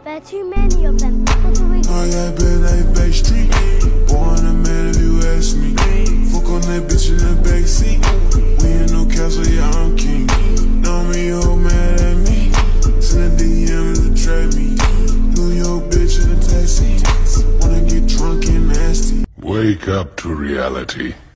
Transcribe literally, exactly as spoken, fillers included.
There are too many of them. What do we do? I got bed like Bay Street. Born a man if you ask me. Fuck on that bitch in the backseat. We in no castle, yeah, I'm king. Know me, ho, mad at me. Send a D M to trap me. New York bitch in a taxi. Wanna get drunk and nasty. Wake up to reality.